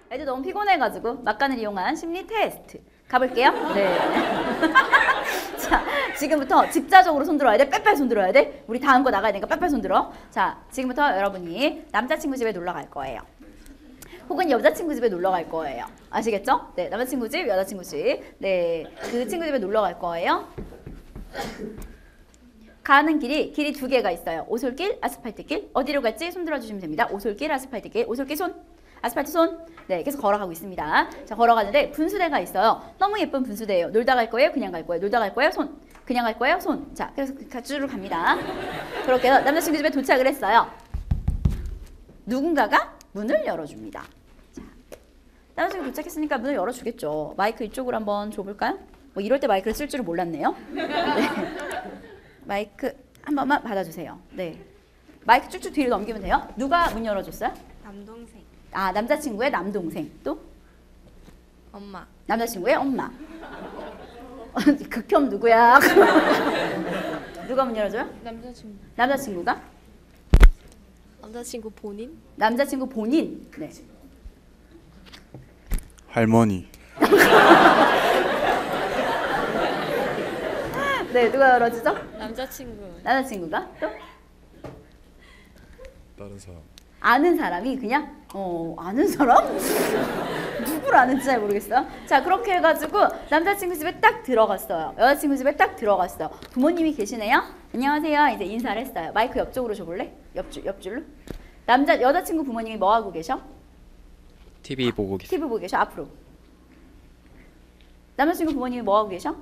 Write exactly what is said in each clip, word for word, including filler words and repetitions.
애들 너무 피곤해가지고 막간을 이용한 심리 테스트 가볼게요. 네. 자, 지금부터 집자적으로 손 들어야 돼. 빼빼 손 들어야 돼. 우리 다음 거 나가야 되니까 빼빼 손 들어. 자, 지금부터 여러분이 남자친구 집에 놀러 갈 거예요. 혹은 여자친구 집에 놀러 갈 거예요. 아시겠죠? 네, 남자친구 집, 여자친구 집. 네, 그 친구 집에 놀러 갈 거예요. 가는 길이 길이 두 개가 있어요. 오솔길, 아스팔트길. 어디로 갈지 손 들어주시면 됩니다. 오솔길, 아스팔트길. 오솔길 손, 아스팔트 손. 네, 계속 걸어가고 있습니다. 자, 걸어가는데 분수대가 있어요. 너무 예쁜 분수대예요. 놀다 갈 거예요? 그냥 갈 거예요? 놀다 갈 거예요? 손. 그냥 갈 거예요? 손. 자, 그래서 쭉 갑니다. 그렇게 해서 남자친구 집에 도착을 했어요. 누군가가 문을 열어줍니다. 자, 남자친구 도착했으니까 문을 열어주겠죠. 마이크 이쪽으로 한번 줘볼까요? 뭐 이럴 때 마이크를 쓸 줄은 몰랐네요. 네. 마이크 한 번만 받아주세요. 네, 마이크 쭉쭉 뒤로 넘기면 돼요. 누가 문 열어줬어요? 남동생. 아, 남자친구의 남동생. 또? 엄마. 남자친구의 엄마. 극혐 누구야? 누가 문 열어줘요? 남자친구. 남자친구가? 남자친구 본인? 남자친구 본인. 네. 할머니. 네, 누가 열어주죠? 남자친구. 남자친구가? 또? 다른 사람. 아는 사람이 그냥? 어, 아는 사람? 누구를 아는지 잘 모르겠어요. 자, 그렇게 해가지고 남자친구 집에 딱 들어갔어요. 여자친구 집에 딱 들어갔어요. 부모님이 계시네요. 안녕하세요. 이제 인사를 했어요. 마이크 옆쪽으로 줘볼래? 옆줄, 옆줄로? 남자, 여자친구 부모님이 뭐 하고 계셔? 티비 보고 계세요. 티비 보고 계셔? 앞으로. 남자친구 부모님이 뭐 하고 계셔?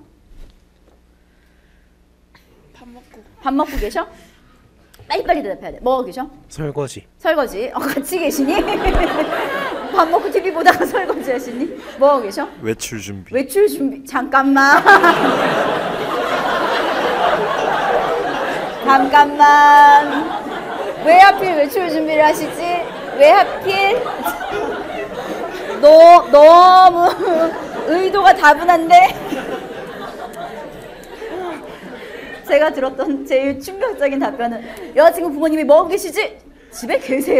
밥 먹고. 밥 먹고 계셔? 빨리빨리 대답해야 돼. 뭐 하고 계셔? 설거지. 설거지. 어, 같이 계시니? 밥 먹고 티비 보다가 설거지 하시니? 뭐 하고 계셔? 외출 준비. 외출 준비. 잠깐만. 잠깐만. 왜 하필 외출 준비를 하시지? 왜 하필? 너 너무 의도가 다분한데? 제가 들었던 제일 충격적인 답변은 여자친구 부모님이 뭐 하고 계시지? 집에 계세요?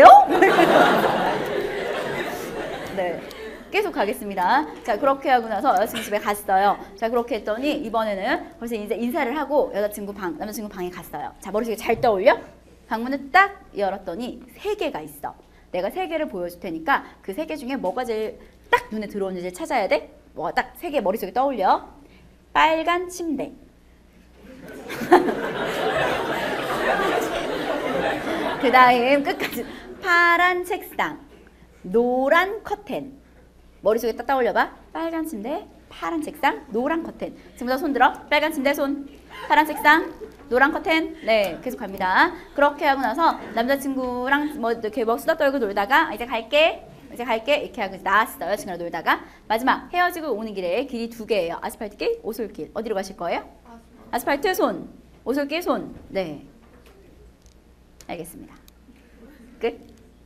네, 계속 가겠습니다. 자, 그렇게 하고 나서 여자친구 집에 갔어요. 자, 그렇게 했더니 이번에는 벌써 이제 인사를 하고 여자친구 방, 남자친구 방에 갔어요. 자, 머릿속에 잘 떠올려? 방문을 딱 열었더니 세 개가 있어. 내가 세 개를 보여줄 테니까 그 세 개 중에 뭐가 제일 딱 눈에 들어오는지 찾아야 돼? 뭐가 딱 세 개 머릿속에 떠올려? 빨간 침대. 그 다음 끝까지 파란 책상, 노란 커튼. 머릿속에 딱 떠올려봐. 빨간 침대, 파란 책상, 노란 커튼. 지금부터 손 들어. 빨간 침대 손, 파란 책상, 노란 커튼. 네, 계속 갑니다. 그렇게 하고 나서 남자친구랑 뭐 이렇게 뭐 수다 떨고 놀다가 이제 갈게, 이제 갈게 이렇게 하고 나왔어요. 여자친구랑 놀다가 마지막 헤어지고 오는 길에 길이 두 개예요. 아스팔트길, 오솔길. 어디로 가실 거예요? 아스팔트 손, 오솔길 손. 네, 알겠습니다. 끝.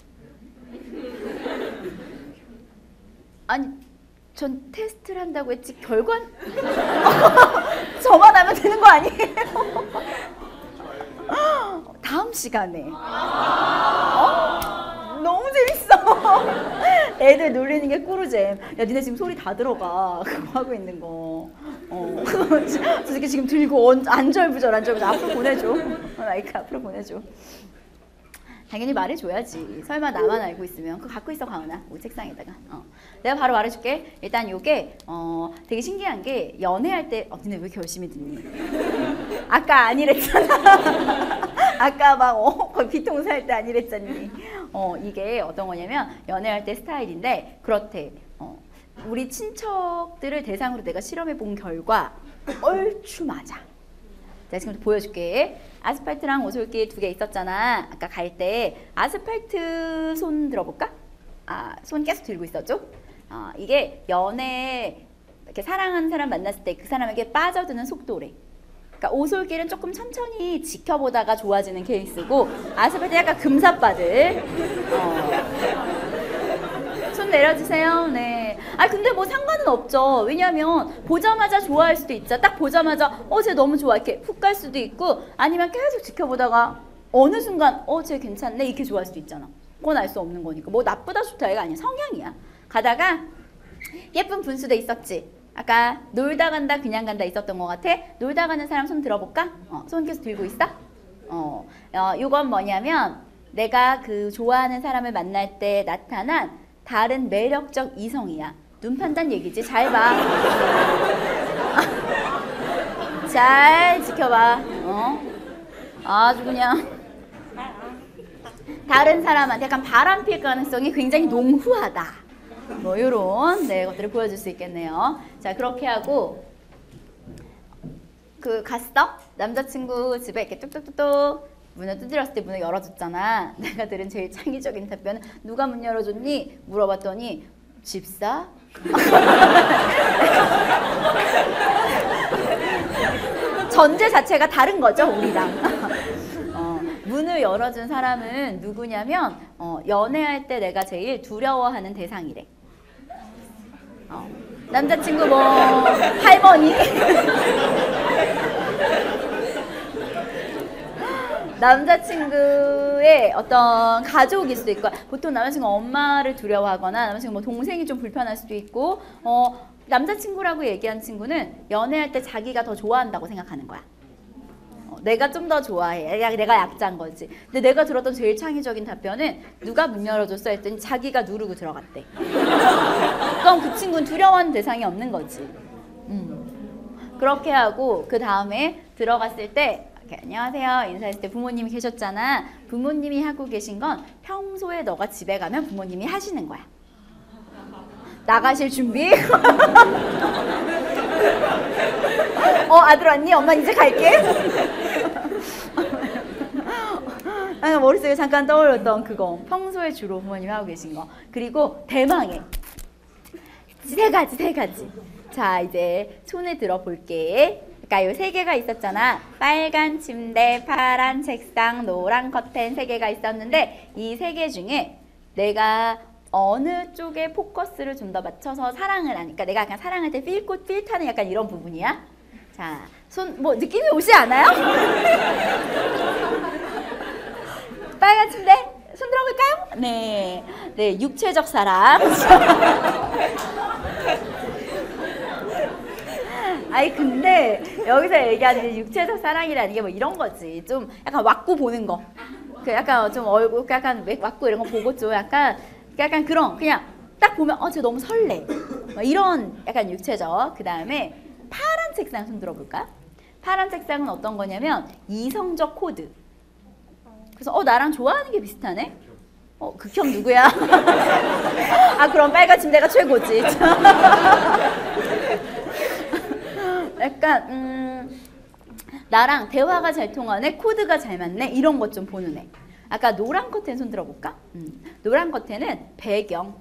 아니, 전 테스트를 한다고 했지 결과는 저만 하면 되는 거 아니에요? 다음 시간에. 어? 너무 재밌어. 애들 놀리는 게 꿀잼. 야, 니네 지금 소리 다 들어가. 그거 하고 있는 거. 어. 저 새끼 지금 들고 안절부절 안절부절 앞으로 보내줘. 마이크 앞으로 보내줘. 당연히 말해줘야지. 설마 나만 알고 있으면 그거 갖고 있어, 가은아. 우리 책상에다가. 어. 내가 바로 말해줄게. 일단 요게 어, 되게 신기한 게 연애할 때 어, 니네 왜 이렇게 열심히 듣니? 아까 아니랬잖아. 아까 막 어, 거의 비통수 할 때 아니랬잖니. 어, 이게 어떤 거냐면 연애할 때 스타일인데 그렇대. 어, 우리 친척들을 대상으로 내가 실험해 본 결과 얼추 맞아. 자, 지금부터 보여줄게. 아스팔트랑 오솔길 두 개 있었잖아. 아까 갈 때 아스팔트 손 들어볼까? 아, 손 계속 들고 있었죠? 어, 이게 연애 이렇게 사랑하는 사람 만났을 때 그 사람에게 빠져드는 속도래. 그러니까 오솔길은 조금 천천히 지켜보다가 좋아지는 케이스고 아스팔트 약간 금사빠들. 어. 손 내려주세요. 네. 아, 근데 뭐 상관은 없죠. 왜냐면 보자마자 좋아할 수도 있죠. 딱 보자마자 어, 쟤 너무 좋아 이렇게 훅 갈 수도 있고 아니면 계속 지켜보다가 어느 순간 어, 쟤 괜찮네 이렇게 좋아할 수도 있잖아. 그건 알 수 없는 거니까. 뭐 나쁘다 좋다 이거 아니야. 성향이야. 가다가 예쁜 분수대 있었지. 아까 놀다 간다 그냥 간다 있었던 것 같아. 놀다 가는 사람 손 들어볼까? 어, 손 계속 들고 있어? 어, 어, 이건 뭐냐면 내가 그 좋아하는 사람을 만날 때 나타난 다른 매력적 이성이야. 눈 판단 얘기지. 잘 봐. 잘 지켜봐. 어? 아주 그냥 다른 사람한테 약간 바람필 가능성이 굉장히 농후하다. 뭐 요런 네, 것들을 보여줄 수 있겠네요. 자, 그렇게 하고 그 갔어? 남자친구 집에 이렇게 뚝뚝뚝뚝 문을 두드렸을 때 문을 열어줬잖아. 내가 들은 제일 창의적인 답변은 누가 문 열어줬니? 물어봤더니 집사? 전제 자체가 다른 거죠, 우리랑. 어, 문을 열어준 사람은 누구냐면 어, 연애할 때 내가 제일 두려워하는 대상이래. 어, 남자친구 뭐 할머니? 남자친구의 어떤 가족일 수도 있고, 보통 남자친구 엄마를 두려워하거나 남자친구 뭐 동생이 좀 불편할 수도 있고, 어, 남자친구라고 얘기한 친구는 연애할 때 자기가 더 좋아한다고 생각하는 거야. 어, 내가 좀 더 좋아해. 야, 내가 약자인 거지. 근데 내가 들었던 제일 창의적인 답변은 누가 문 열어줬어 했더니 자기가 누르고 들어갔대. 그럼 그 친구는 두려워하는 대상이 없는 거지. 음. 그렇게 하고 그 다음에 들어갔을 때 안녕하세요 인사했을 때 부모님이 계셨잖아. 부모님이 하고 계신 건 평소에 너가 집에 가면 부모님이 하시는 거야. 나가실 준비? 어, 아들 왔니? 엄마 이제 갈게. 아, 머릿속에 잠깐 떠올렸던 그거. 평소에 주로 부모님이 하고 계신 거. 그리고 대망의 세 가지, 세 가지. 자, 이제 손을 들어볼게. 그러니까 요 세 개가 있었잖아. 빨간 침대, 파란 책상, 노란 커튼 세 개가 있었는데 이 세 개 중에 내가 어느 쪽에 포커스를 좀 더 맞춰서 사랑을 하니까, 내가 약간 사랑할 때 필꽃 필타는 약간 이런 부분이야. 자, 손 뭐 느낌이 오지 않아요? 빨간 침대 손 들어볼까요? 네, 네 육체적 사랑. 아니 근데 여기서 얘기하는 육체적 사랑이라는 게 뭐 이런 거지. 좀 약간 왁구 보는 거. 그 약간 좀 얼굴 약간 왁구 이런 거 보고 좀 약간 약간 그런 그냥 딱 보면 어 쟤 너무 설레. 뭐 이런 약간 육체적. 그 다음에 파란 책상 손 들어볼까? 파란 책상은 어떤 거냐면 이성적 코드. 그래서 어 나랑 좋아하는 게 비슷하네. 어 극혐 누구야? 아 그럼 빨간 침대가 최고지. 약간 음, 나랑 대화가 잘 통하네, 코드가 잘 맞네, 이런 것 좀 보는 애. 아까 노란 커튼 손 들어볼까? 음, 노란 커튼은 배경.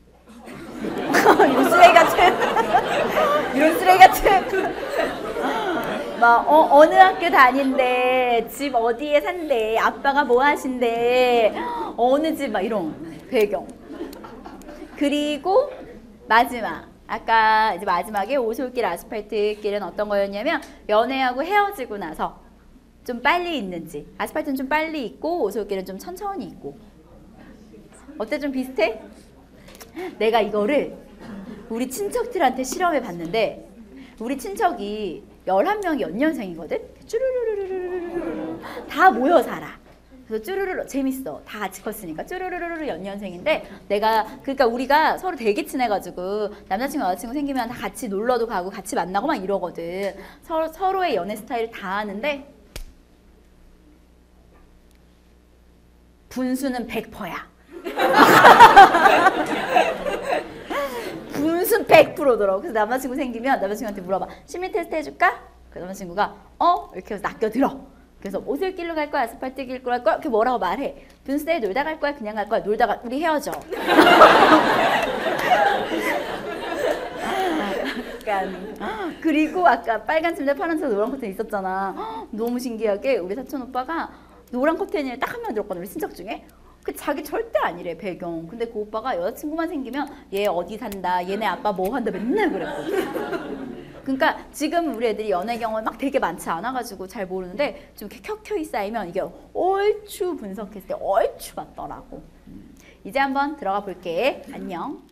이런 쓰레기 같은. 이런 쓰레기 같은. 막 어, 어느 학교 다닌대, 집 어디에 산대, 아빠가 뭐 하신대, 어느 집 막 이런 배경. 그리고 마지막. 아까 이제 마지막에 오솔길 아스팔트 길은 어떤 거였냐면 연애하고 헤어지고 나서 좀 빨리 있는지, 아스팔트는 좀 빨리 있고 오솔길은 좀 천천히 있고. 어때? 좀 비슷해? 내가 이거를 우리 친척들한테 실험해 봤는데 우리 친척이 열한 명이 연년생이거든? 쭈루루루루루루루 다 모여 살아. 그래서 쭈루루루 재밌어. 다 같이 컸으니까 쭈루루루루 연년생인데, 내가 그러니까 우리가 서로 되게 친해가지고 남자친구 여자친구 생기면 다 같이 놀러도 가고 같이 만나고 막 이러거든. 서로 서로의 연애 스타일을 다 아는데 분수는 백 퍼센트야. 분수 백 퍼센트더라고. 그래서 남자친구 생기면 남자친구한테 물어봐. 심리 테스트 해줄까? 그 남자친구가 어? 이렇게 해서 낚여들어. 그래서 오솔길로 갈 거야? 아스팔트 길로 갈 거야? 이렇게 뭐라고 말해. 분수대에 놀다 갈 거야? 그냥 갈 거야? 놀다가 우리 헤어져. 약간. 그리고 아까 빨간 침대 파란 침대 노란 커튼 있었잖아. 너무 신기하게 우리 사촌 오빠가 노란 커튼을 딱 한 명 들었거든, 우리 친척 중에. 그 자기 절대 아니래, 배경. 근데 그 오빠가 여자친구만 생기면 얘 어디 산다, 얘네 아빠 뭐 한다 맨날 그랬거든. 그러니까 지금 우리 애들이 연애 경험이 막 되게 많지 않아가지고 잘 모르는데 좀 이렇게 켜켜이 쌓이면 이게 얼추 분석했을 때 얼추 맞더라고. 이제 한번 들어가 볼게. 안녕.